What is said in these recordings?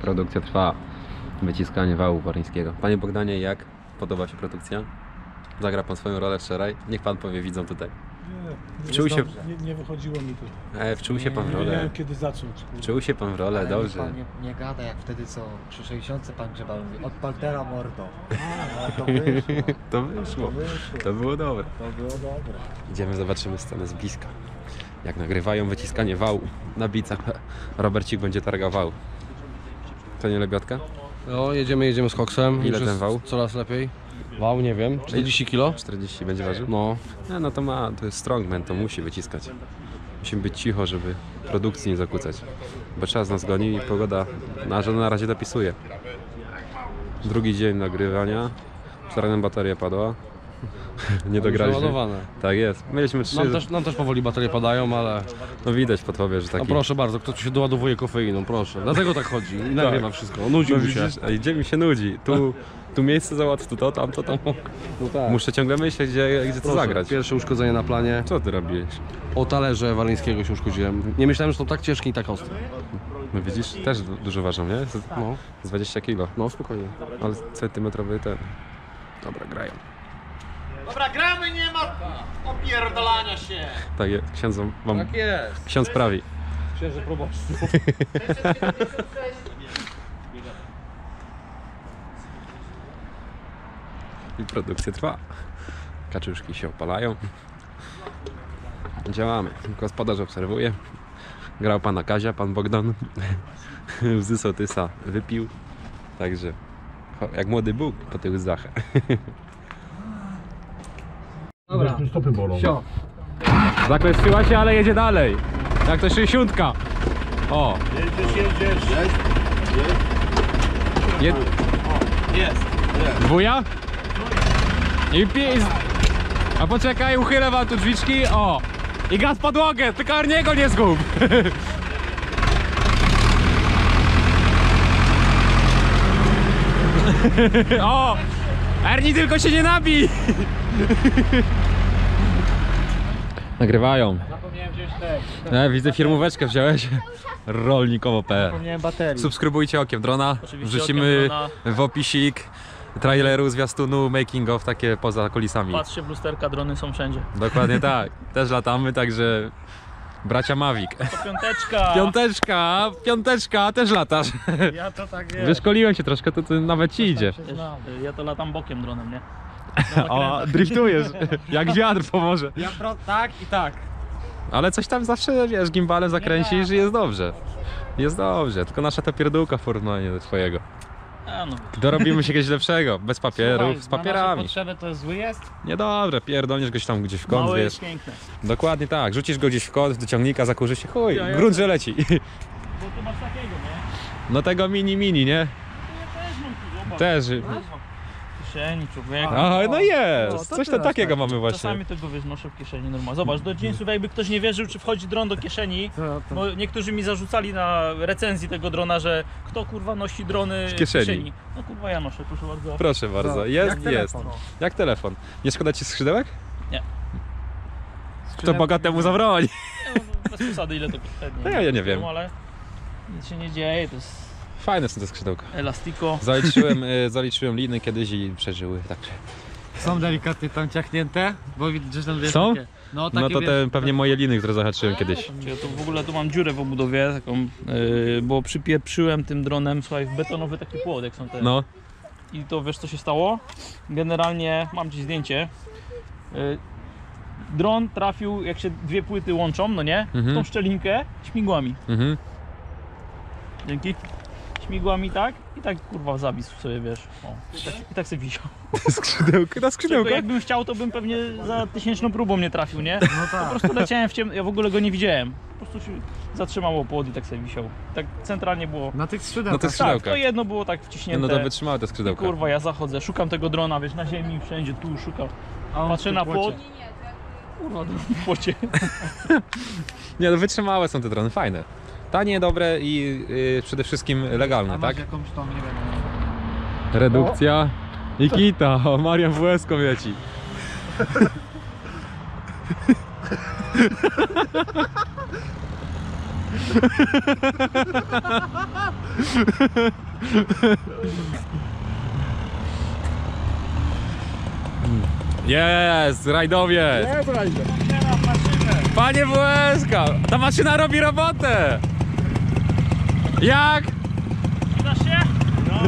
Produkcja trwa. Wyciskanie wału waryńskiego. Panie Bogdanie, jak podoba się produkcja? Zagra pan swoją rolę wczoraj? Niech pan powie, widzą tutaj. Nie wychodziło mi to. Wczuł się pan w rolę. Nie miałem kiedy zacząć. Wczuł się pan w rolę, Ale dobrze. Pan nie gada jak wtedy co przy 60 pan grzebał, mówi od partera mordo. To wyszło. To wyszło. To było dobre. To było dobre. Idziemy, zobaczymy scenę z bliska. Jak nagrywają wyciskanie wału na bicach. Robercik będzie targał wał. To nie lebiotka? No, jedziemy z koksem. Ile Już ten jest wał? Coraz lepiej. Wał, nie wiem, 40 kg? 40 będzie ważył? No. No to ma, to jest strongman, to musi wyciskać. Musimy być cicho, żeby produkcji nie zakłócać. Bo czas nas goni i pogoda na razie dopisuje. Drugi dzień nagrywania. Wczoraj nam bateria padła. Nie dograliśmy. Przeładowane. Tak jest. Mieliśmy 3. Nam też powoli baterie padają, ale... No widać po tobie, że taki... No proszę bardzo, kto tu się doładowuje kofeiną, proszę. Dlatego tak chodzi i nagrywa wszystko. Nudzi No mu się. widzisz, gdzie mi się nudzi. Tu miejsce załatw, tu to, tam, to, tam. No tak. Muszę ciągle myśleć, gdzie to Proszę, zagrać. Pierwsze uszkodzenie na planie. Co ty robiłeś? O talerze waryńskiego się uszkodziłem. Nie myślałem, że są tak ciężkie i tak ostre. No widzisz, też dużo ważą, nie? No, Z 20 kg. no spokojnie. Ale centymetrowy ten. Dobra, grają. Dobra, gramy, nie ma opierdolania się. Tak jest, księdzom wam... Tak jest. Ksiądz prawi. Księże proboszczu. I produkcja trwa. Kaczuszki się opalają. Działamy. Gospodarz obserwuje. Grał pana Kazia, pan Bogdan. Łzy sotysa wypił. Także jak młody Bóg po tych łzach. Dobra, stopy bolą. Zakleszczyła się, ale jedzie dalej. Jak to 60. O! Jedziesz. Jest. Dwuja? I pies. A poczekaj, uchylę wam tu drzwiczki. O! I gaz w podłogę, tylko Arniego nie zgub. O! Erni, tylko się nie nabij! Nagrywają. Zapomniałem wziąć te. Widzę firmóweczkę wziąłeś. Rolnikowo.pl. Zapomniałem baterii. Subskrybujcie Okiem Drona. Oczywiście Wrzucimy Okiem Drona. w opisik traileru, zwiastunu, making of, takie poza kulisami. Patrzcie w lusterka, drony są wszędzie. Dokładnie tak. Też latamy, także bracia Mavic. To piąteczka. Piąteczka, też latasz. Ja to tak wiem. Wyszkoliłem się troszkę, to nawet ci idzie. Ja to latam bokiem dronem, nie? O, driftujesz. Jak wiatr pomoże. Ja tak i tak. Ale coś tam zawsze, wiesz, gimbalem zakręcisz i jest dobrze. Jest dobrze, tylko nasza ta pierdółka w porównaniu do twojego. A no. Dorobimy się czegoś lepszego, bez papierów, z papierami. potrzeby to zły jest? Niedobre, pierdolniesz goś tam gdzieś w kąt, Małe wiesz. jest piękne. Dokładnie tak, rzucisz go gdzieś w kąt, do ciągnika, zakurzy się, chuj, Ja grunt, że leci. Bo tu masz takiego, nie? No tego mini, nie? Ja też mam tu, zobacz. Też. W kieszeni, człowieku. Aha, no jest, No, to coś teraz takiego tak. mamy właśnie. Czasami tego wynoszę w kieszeni normalnie. Zobacz, do jeansów jakby ktoś nie wierzył, czy wchodzi dron do kieszeni. Bo niektórzy mi zarzucali na recenzji tego drona, że kto kurwa nosi drony w kieszeni. No kurwa ja noszę, proszę bardzo. Proszę bardzo, jest. Jak telefon. Nie szkoda ci skrzydełek? Nie. To bogatemu zabroni. Nie, no, bez przesady ile to kosztuje. No ja nie wiem. Ale nic się nie dzieje, to jest Fajne są te skrzydełka. elastiko. Zaliczyłem liny kiedyś i przeżyły, także. Są delikatnie tam ciachnięte, bo widać, że tam wiesz, Są? takie, no takie No to wiesz, te pewnie moje liny, które zahaczyłem kiedyś. Ja tu w ogóle tu mam dziurę w obudowie taką, bo przypieprzyłem tym dronem, słuchaj, w betonowy taki płot, jak są te. No, I to wiesz co się stało? Generalnie mam ci zdjęcie. Dron trafił, jak się dwie płyty łączą, no nie? Mhm. Tą szczelinkę śmigłami. mhm. Dzięki. Śmigłami tak i tak kurwa zawisł sobie, wiesz. O, i tak sobie wisiał. Skrzydełka, na Tylko skrzydełka. jakbym chciał, to bym pewnie za 1000 próbą nie trafił, nie? Po prostu leciałem w ciemno, ja w ogóle go nie widziałem. Po prostu się zatrzymało płot i tak sobie wisiał. Tak centralnie było. na tych No skrzydełkach. to Tak, skrzydełka. to jedno było tak Nie, wciśnięte. no to wytrzymały te skrzydełka. Kurwa, ja zachodzę, szukam tego drona, wiesz, na ziemi, wszędzie, tu szukam. A on Patrzę w na tym płot. płocie. Kurwa, w płocie. Nie, no wytrzymałe są te drony, fajne. Tanie, dobre i przede wszystkim A legalne, masz tak? jakąś tą, nie wiem, Redukcja. Nikita, o Marian WS leci. Jest, rajdowiec! Jest rajdę. Panie WSK, ta maszyna robi robotę! Jak? Uda się? No.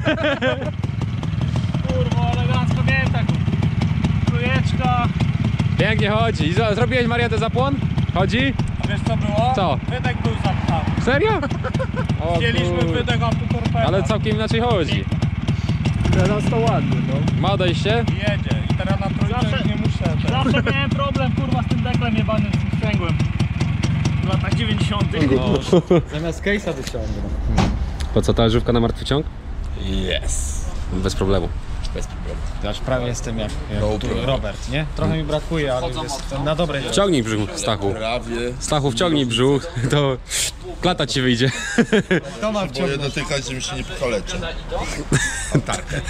Kurwa, elegancko miałem taką trójeczka. Pięknie chodzi. I co, zrobiłeś Mariatę zapłon? Chodzi? A wiesz co było? Co? Wydech był zapchany. Serio? O, Wzięliśmy kur- wydech, a tu torpeda. Ale całkiem inaczej chodzi. Teraz to ładnie, no. Ma odejście? Jedzie i teraz na trójce nie muszę. Zawsze miałem problem kurwa z tym deklem jebanym, z tym sprzęgłem. W latach 90. Zamiast case'a wyciągnę. Po co ta żywka na martwy ciąg? Yes. Bez problemu. Bez problemu. Ja już prawie jestem jak tu Robert, nie? Trochę mi brakuje, ale jestem na dobrej drodze. Wciągnij brzuch, Stachu. Prawie. Stachu, wciągnij brzuch, to klata ci wyjdzie. Kto ma Boję wciągnąć? dotykać, żebym się nie pokaleczę. Antarkę.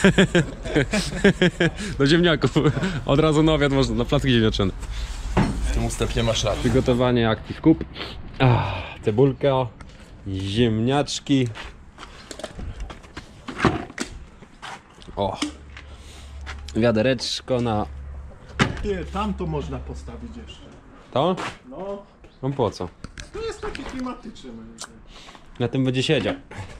Do ziemniaków. Od razu na obiad można, na placki ziemniaczane. W tym ustępie masz rację. Przygotowanie Active Cup. Cebulka, ziemniaczki. O! Wiadereczko na Ty, tam to można postawić jeszcze. to? No, No po co? to jest takie klimatyczne. moim zdaniem. Na tym będzie siedział.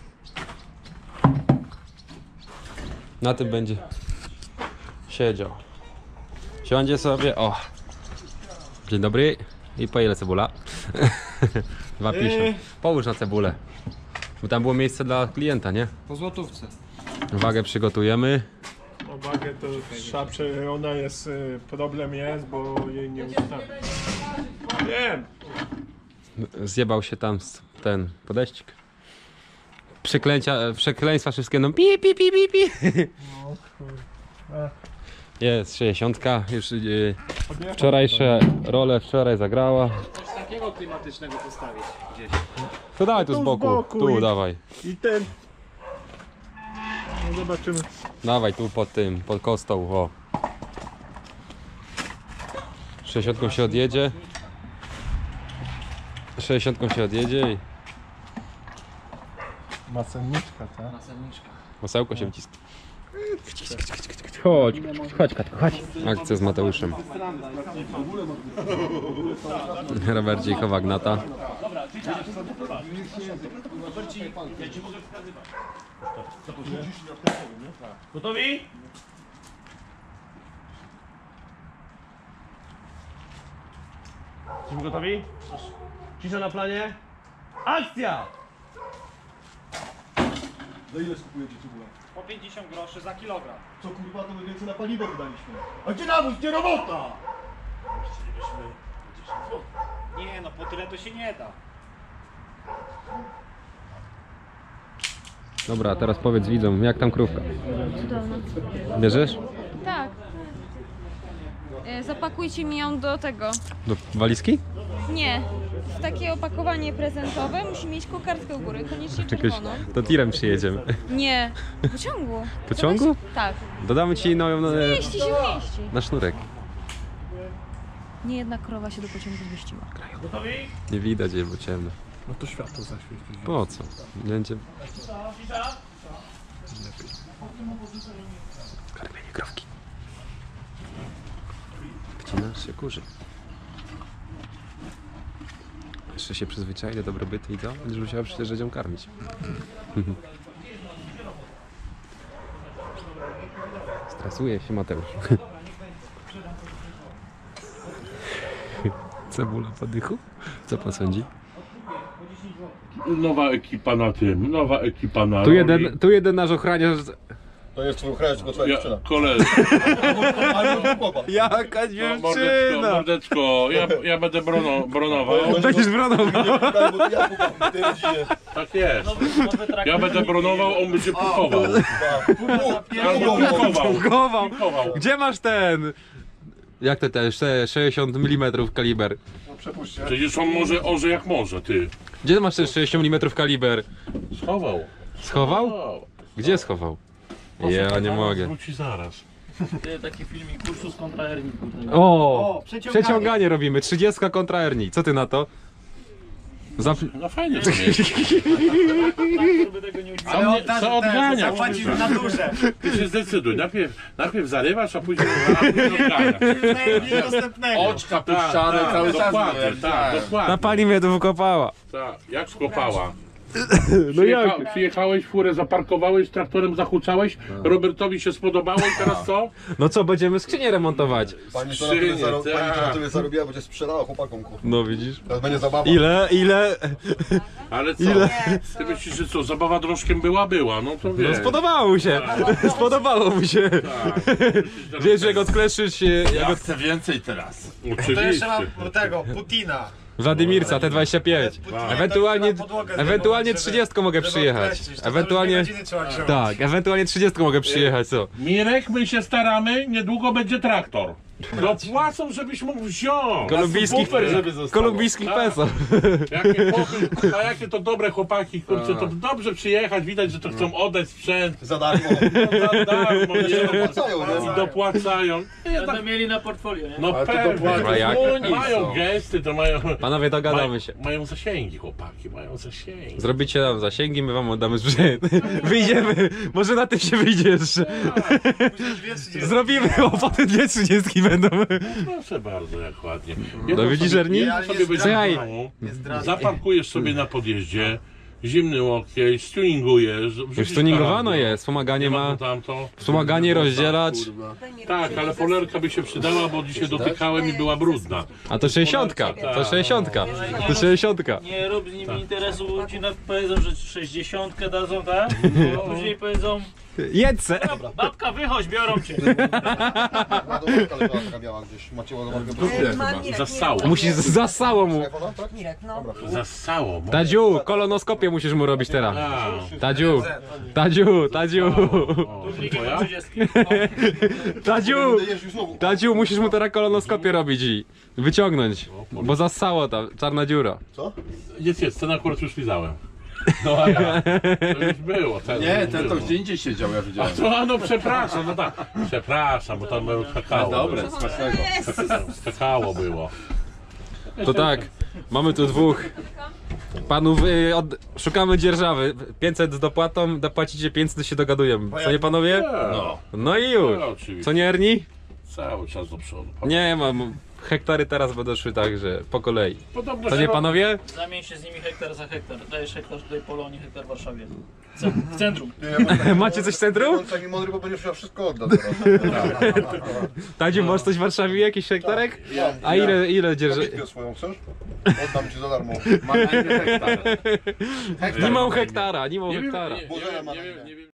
Na tym będzie siedział. Siądzie sobie, o. Dzień dobry. I po ile cebula? 2,50. Połóż na cebulę. Bo tam było miejsce dla klienta, nie? Po złotówce. Wagę przygotujemy. O wagę to trzeba ona jest, problem jest, bo jej nie ustawię. Wiem. Zjebał się tam ten podeścik. Przekleństwa wszystkie no pi pi pi pi pi. No kurwa. Jest 60. Już wczorajsze role wczoraj zagrała. Coś takiego klimatycznego postawić gdzieś. To dawaj tu Tu z z boku. boku Tu i- dawaj. I ten. No zobaczymy. Dawaj tu pod tym, pod kostą, o. 60 się odjedzie. 60 się odjedzie i Masenniczka, tak? Nasadniczka. masełko się wciska. Chodź, chodź Katko, chodź. Akcja z Mateuszem. Robercik chowa gnata. Gotowi? Jesteśmy gotowi? Cisza na planie. Akcja! Za ile skupujecie cebulę? Po 50 groszy za kilogram. Co kurwa, to my więcej na paliwo wydaliśmy. A gdzie nawóz, gdzie robota? Nie no, po tyle to się nie da. Dobra, teraz powiedz widzom, jak tam krówka? Cudowna. Bierzesz? Tak. Zapakujcie mi ją do tego. Do walizki? Nie. W takie opakowanie prezentowe musi mieć kokardkę u góry, koniecznie Jakoś czerwoną. to tirem przyjedziemy. Nie. Pociągu. Pociągu? Zobacz. Tak. Dodamy ci nową Mieści się, mieści. na sznurek. Nie jedna krowa się do pociągu zmieściła. Gotowi? Nie widać jej, bo ciemno. No to światło zaświecić. Po co? Będzie Cisza. karmienie krowki. Wcinasz się kurzy. Jeszcze się przyzwyczai do dobrobytu i co? Będziesz musiała przecież ją karmić. Stresuje się Mateusz. Cebula po dychu? Co pan sądzi? Nowa ekipa na tym, nowa ekipa na Tu jeden nasz ochraniarz. To jest twój ochraniacz, tylko twoja dziewczyna. koledzy, Ale chłopak. Jaka mordeczko, ja będę bronował. Będziesz bronował. Bo to ja chłopak w tej rodzinie. Tak jest. Nowy traktor. Ja będę bronował, on będzie pukował. Albo pikował. Chował. Pikował. Gdzie masz ten? Jak to też? 60 mm kaliber. Przepuśćcie. Przecież on może orze jak może, ty. Gdzie masz ten 60 mm kaliber? Schował. Schował? Gdzie schował? Ja nie mogę. Wróci zaraz. Taki filmik kursus kontra Erwin. O! Przeciąganie robimy. 30 kontra Erni. Co ty na to? No fajnie to jest. Co odgania? Zapłacisz na duszę. Ty się zdecyduj. Najpierw zarywasz, a później odganiasz. Dostępnego. Oczka puszczane cały czas. Dokładnie, tak, Ta dokładnie. pani mnie tu wykopała. Tak, jak skopała. No jak? Przyjechałeś, furę zaparkowałeś, traktorem zahuczałeś, Robertowi się spodobało i teraz co? No co, będziemy skrzynię remontować. Pani to Skrzynie, na tyle tak. zarobiła, będzie sprzedała chłopakom. No widzisz? Teraz będzie zabawa. Ile? Ale co? Ile? Ty myślisz, że co, zabawa drożkiem była? No to No wiesz. spodobało mu się. Spodobało mu się. Tak. Wiesz, jak odkleszysz Ja chcę więcej teraz. To jeszcze Oczywiście. mam tego, Putina. Władimirca, T25. Ewentualnie 30 mogę przyjechać. Ewentualnie... Tak, ewentualnie 30 mogę przyjechać, co? Mirek, my się staramy, niedługo będzie traktor. No płacą, żebyś mógł wziąć. Kolumbijskich peso. A jakie to dobre chłopaki, kurczę, to dobrze przyjechać, widać, że to chcą oddać sprzęt. Za darmo. Za darmo, nie? Dopłacają, nie? I dopłacają. Będą mieli na portfolio, nie? No Ale to pewnie, dopłacają. A jak? mają gesty, to mają... Panowie, dogadamy się. Mają zasięgi, chłopaki, mają zasięgi. Zrobicie nam zasięgi, my wam oddamy sprzęt. Wyjdziemy. Może na tym się wyjdzie jeszcze. Zrobimy, o potem 2 30 będą. Proszę bardzo, jak ładnie. No widzisz, Ernie? Słuchaj. Zaparkujesz sobie na podjeździe, zimny łokieć, stuningujesz. Już tuningowano jest, wspomaganie ma. Tamto. Wspomaganie rozdzielać. Tak, ale polerka by się przydała, bo dzisiaj dotykałem i była brudna. A to 60. To 60. To 60. Nie rób z nimi interesu, bo ci powiedzą, że 60 dadzą, tak? A później powiedzą, Jedźce. babka wychodź, biorą cię. Ładowarka leżała miała gdzieś. Macie ładowarkę? Zasało. Musisz zasało mu. Telefona, tak? Zasało. Tadziu, kolonoskopię musisz mu robić teraz. A, Tadziu. twoja? 30. Tadziu. Będę jeździł znowu. Tadziu, musisz mu teraz kolonoskopię robić i wyciągnąć. Bo zasało tam, czarna dziura. Co? Jest, ten akurat już lizałem. No a ja. To już było. Nie, ten to gdzie indziej siedział, ja widziałem. To no przepraszam, no tak. Przepraszam, bo tam było skakało. Dobre, smacznego. Skakało było. To tak, mamy tu 2 panów, szukamy dzierżawy. 500 z dopłatą, dopłacicie 500, to się dogadujemy. Co nie panowie? No, No i już. no oczywiście. Co nie, Erni? Cały czas do przodu. Nie mam. Hektary teraz będą szły tak, że po kolei. Podobno Co nie, panowie? Zamień się z nimi hektar za hektar. Dajesz hektar tutaj Polonii, hektar Warszawie. W centrum. Macie coś w centrum? On taki mądry, bo będziesz miał wszystko oddać teraz. Tadziu, masz coś w Warszawie, jakiś hektarek? A ile dzierży? Bitwę swoją chcesz? Oddam ci za darmo. Nie mam hektara, nie mam hektara. Nie wiem,